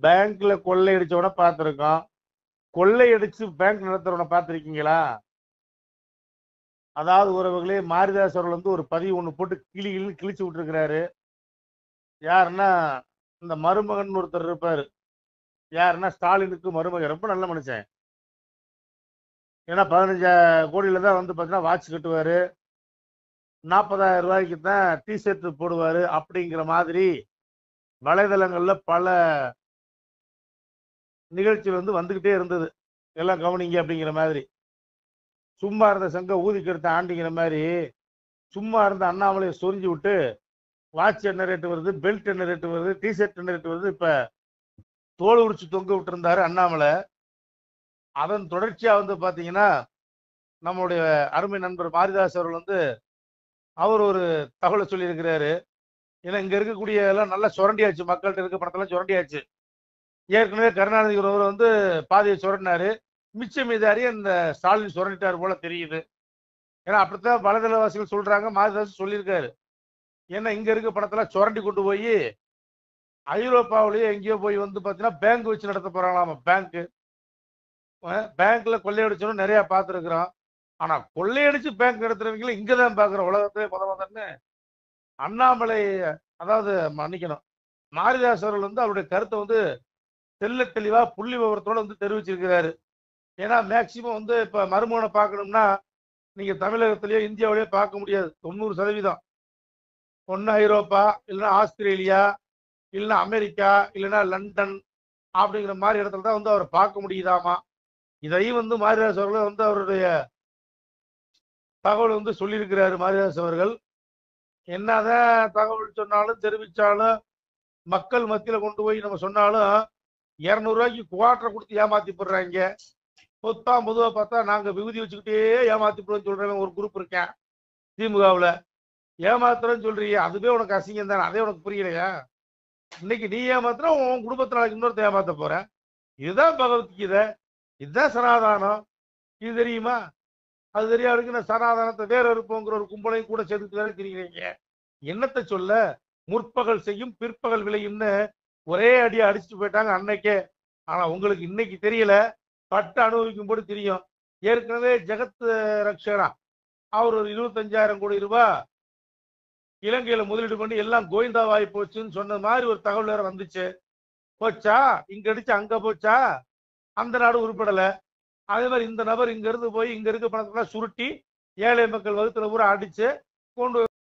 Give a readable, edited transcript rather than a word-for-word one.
பேங்க்ல கொள்ளையடிச்சவன பார்த்திருக்கோம். கொள்ளையடிச்சு பேங்க் நடத்துறவன பார்த்திருக்கீங்களா? அதாவது உறவுகளே, மாரிதாஸ் அவர்கள் வந்து ஒரு பதிவு ஒண்ணு போட்டு கிழிச்சு விட்டுருக்கிறாரு. யாருன்னா, இந்த மருமகன் ஒருத்தர் இருப்பாரு. யாருன்னா, ஸ்டாலினுக்கு மருமகன். ரொம்ப நல்ல மனுஷன். ஏன்னா 15 கோடியில தான் வந்து பார்த்தீங்கன்னா வாட்ச் கட்டுவாரு. 40,000 ரூபாய்க்கு தான் டி-ஷர்ட் போடுவாரு. அப்படிங்கிற மாதிரி வலைதளங்கள்ல பல நிகழ்ச்சிகள் வந்து வந்துகிட்டே இருந்தது. எல்லாம் கவனிங்க அப்படிங்கிற மாதிரி. சும்மா இருந்த சங்க ஊதிக்கெடுத்த ஆண்டிங்கிற மாதிரி சும்மா இருந்த அண்ணாமலையை சொரிஞ்சு விட்டு வாட்ச் என்ன ரேட்டு வருது, பெல்ட் என்ன ரேட்டு வருது, டி-ஷர்ட் என்ன ரேட்டு வருது, இப்ப தோல் உரிச்சு தொங்க விட்டு இருந்தாரு அண்ணாமலை. அதன் தொடர்ச்சியா வந்து பாத்தீங்கன்னா நம்முடைய அருமை நண்பர் மாரிதாஸ் அவர்கள் வந்து அவர் ஒரு தகவலை சொல்லி இருக்கிறாரு. ஏன்னா இங்க இருக்கக்கூடிய எல்லாம் நல்லா சுரண்டியாச்சு, மக்கள்கிட்ட இருக்க பணத்தெல்லாம் சுரண்டியாச்சு. ஏற்கனவே கருணாநிதி ஒருவர் வந்து பாதியை சுரண்டினாரு. மிச்சம் மீதாரியே இந்த ஸ்டாலின் சுரண்டிட்டார் போல தெரியுது. ஏன்னா அப்படித்தான் வலைதளவாசிகள் சொல்றாங்க, மாரிதாஸ் சொல்லியிருக்காரு. ஏன்னா இங்க இருக்க பணத்தெல்லாம் சுரண்டி கொண்டு போய் ஐரோப்பாவிலேயே எங்கேயோ போய் வந்து பாத்தீங்கன்னா பேங்க் வச்சு நடத்த போறாங்களாமா. பேங்க்ல கொள்ளையடிச்சவனும் நிறைய பார்த்துருக்கிறோம். ஆனா கொள்ளையடிச்சு பேங்க் நடத்துறவங்களும் இங்கதான் பாக்குறோம். உலகத்திலே முதல்ல அண்ணாமலை, அதாவது மன்னிக்கணும், மாரிதாஸ் அவர்கள் வந்து அவருடைய கருத்தை வந்து தெள்ள தெளிவா புள்ளி விவரத்தோட வந்து தெரிவிச்சிருக்கிறாரு. ஏன்னா மேக்சிமம் வந்து இப்ப மருமகனை பார்க்கணும்னா நீங்க தமிழகத்திலேயோ இந்தியாவிலேயோ பார்க்க முடியாது. 90% ஒன்னு ஐரோப்பா, இல்லைன்னா ஆஸ்திரேலியா, இல்லைன்னா அமெரிக்கா, இல்லைன்னா லண்டன் அப்படிங்கிற மாதிரி இடத்துல தான் வந்து அவரை பார்க்க முடியுதாமா. இதையும் வந்து மாரிதாஸ் அவர்கள் வந்து அவருடைய தகவல் வந்து சொல்லியிருக்கிறாரு. மாரிதாஸ் அவர்கள் என்னதான் தகவல் சொன்னாலும் தெரிவிச்சாலும் மக்கள் மத்தியில கொண்டு போய் நம்ம சொன்னாலும் 200 ரூபாய்க்கு குவார்டர் கொடுத்து ஏமாத்தி போடுறாங்க. பொதுவா பார்த்தா நாங்க விகுதி வச்சுக்கிட்டே ஏமாத்தி போடுறோம்னு சொல்றவங்க ஒரு குரூப் இருக்கேன் திமுகவுல. ஏமாத்துறேன்னு சொல்றீங்க, அதுவே உனக்கு அசிங்கம் தானே? அதே உனக்கு புரியலையா? இன்னைக்கு நீ ஏமாத்துற, உன் குடும்பத்துல நாளைக்கு இன்னொருத்த ஏமாத்த போற. இதுதான் பகவத்கீதை, இதுதான் சனாதானம். இது தெரியுமா? அது தெரியாதுக்கு நான் சனாதானத்தை வேற இருப்போங்கிற ஒரு கும்பலையும் கூட சேர்த்து வேற திரிகிறீங்க. என்னத்தை சொல்ல? முற்பகல் செய்யும் பிற்பகல் விளையும்னு ஒரே அடியா அடிச்சுட்டு போயிட்டாங்க அன்னைக்கே. ஆனா உங்களுக்கு இன்னைக்கு தெரியல, பட்டு அனுபவிக்கும் போது தெரியும். ஏற்கனவே ஜெகத் ரக்ஷனா அவர் ஒரு 25,000 கோடி ரூபாய் இலங்கையில முதலீடு பண்ணி எல்லாம் கோவிந்தாவாய் போச்சுன்னு சொன்ன மாதிரி ஒரு தகவல் வேற வந்துச்சு. போச்சா? இங்க அடிச்சு அங்க போச்சா? அந்த நாடு உருப்படல. அதே மாதிரி இந்த நபர் இங்க இருந்து போய் இங்க இருக்க பணத்தெல்லாம் சுருட்டி ஏழை மக்கள் வகுத்துல பூரா அடிச்சு கொண்டு